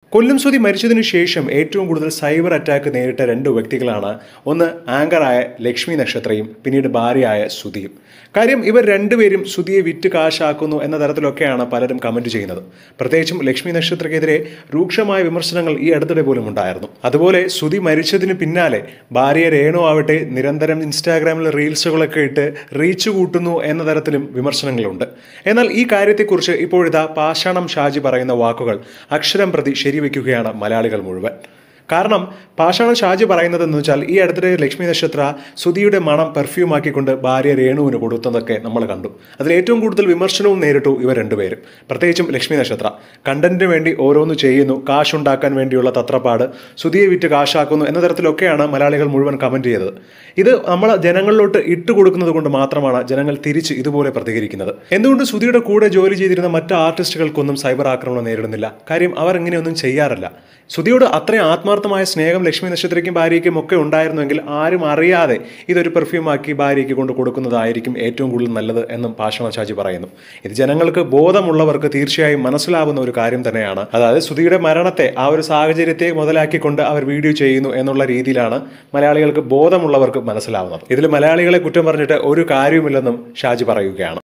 കൊല്ലം സുധി മരിച്ചതിനു ശേഷം ഏറ്റവും കൂടുതൽ സൈബർ അറ്റാക്ക് നേരിട്ട രണ്ട് വ്യക്തികളാണ് ഒന്ന് ആങ്കറായ ലക്ഷ്മി നക്ഷത്രയും പിന്നീട് ഭാര്യയായ സുധിയും. കാര്യം ഇവർ രണ്ടുപേരും സുധിയെ വിറ്റ് കാശാക്കുന്നു എന്ന തരത്തിലൊക്കെയാണ് പലരും കമന്റ് ചെയ്യുന്നത്. പ്രത്യേകിച്ചും ലക്ഷ്മി നക്ഷത്രക്കെതിരെ രൂക്ഷമായ വിമർശനങ്ങൾ ഈ അടുത്തിടെ പോലും ഉണ്ടായിരുന്നു. അതുപോലെ സുധി മരിച്ചതിന് പിന്നാലെ ഭാര്യ രേണു ആവട്ടെ നിരന്തരം ഇൻസ്റ്റാഗ്രാമിൽ റീൽസുകളൊക്കെ ഇട്ട് റീച്ച് കൂട്ടുന്നു എന്ന തരത്തിലും വിമർശനങ്ങളുണ്ട്. എന്നാൽ ഈ കാര്യത്തെക്കുറിച്ച് ഇപ്പോഴിതാ പാഷാണം ഷാജി പറയുന്ന വാക്കുകൾ അക്ഷരം പ്രതി ശരിവെക്കുകയാണ് മലയാളികൾ മുഴുവൻ. കാരണം പാഷാണം ഷാജി പറയുന്നതെന്ന് വെച്ചാൽ ഈ അടുത്തിടെ ലക്ഷ്മി നക്ഷത്ര സുധിയുടെ മണം പെർഫ്യൂം ആക്കിക്കൊണ്ട് ഭാര്യ രേണുവിന് കൊടുത്തതൊക്കെ നമ്മൾ കണ്ടു. അതിൽ ഏറ്റവും കൂടുതൽ വിമർശനവും നേരിട്ടു ഇവർ രണ്ടുപേരും. പ്രത്യേകിച്ചും ലക്ഷ്മി നക്ഷത്ര കണ്ടന്റിന് വേണ്ടി ഓരോന്ന് ചെയ്യുന്നു, കാശുണ്ടാക്കാൻ വേണ്ടിയുള്ള തത്രപ്പാട്, സുധിയെ വിറ്റ് കാശാക്കുന്നു എന്ന തരത്തിലൊക്കെയാണ് മലയാളികൾ മുഴുവൻ കമന്റ് ചെയ്തത്. ഇത് നമ്മൾ ജനങ്ങളിലോട്ട് ഇട്ടുകൊടുക്കുന്നത് കൊണ്ട് മാത്രമാണ് ജനങ്ങൾ തിരിച്ച് ഇതുപോലെ പ്രതികരിക്കുന്നത്. എന്തുകൊണ്ട് സുധിയുടെ കൂടെ ജോലി ചെയ്തിരുന്ന മറ്റ് ആർട്ടിസ്റ്റുകൾക്കൊന്നും സൈബർ ആക്രമണം നേരിടുന്നില്ല? കാര്യം അവർ ഇങ്ങനെയൊന്നും ചെയ്യാറില്ല. സുധിയോട് അത്രയും ആത്മാർത്ഥമായ സ്നേഹം ലക്ഷ്മി നക്ഷത്രയ്ക്കും ഭാര്യയ്ക്കും ഒക്കെ ഉണ്ടായിരുന്നുവെങ്കിൽ ആരും അറിയാതെ ഇതൊരു പെർഫ്യൂമാക്കി ഭാര്യയ്ക്ക് കൊണ്ട് കൊടുക്കുന്നതായിരിക്കും ഏറ്റവും കൂടുതൽ നല്ലത് എന്നും പാഷാണം ഷാജി പറയുന്നു. ഇത് ജനങ്ങൾക്ക് ബോധമുള്ളവർക്ക് തീർച്ചയായും മനസ്സിലാവുന്ന ഒരു കാര്യം തന്നെയാണ്. അതായത് സുധിയുടെ മരണത്തെ ആ ഒരു സാഹചര്യത്തെ മുതലാക്കിക്കൊണ്ട് അവർ വീഡിയോ ചെയ്യുന്നു എന്നുള്ള രീതിയിലാണ് മലയാളികൾക്ക് ബോധമുള്ളവർക്ക് മനസ്സിലാവുന്നത്. ഇതിൽ മലയാളികളെ കുറ്റം പറഞ്ഞിട്ട് ഒരു കാര്യവുമില്ലെന്നും ഷാജി പറയുകയാണ്.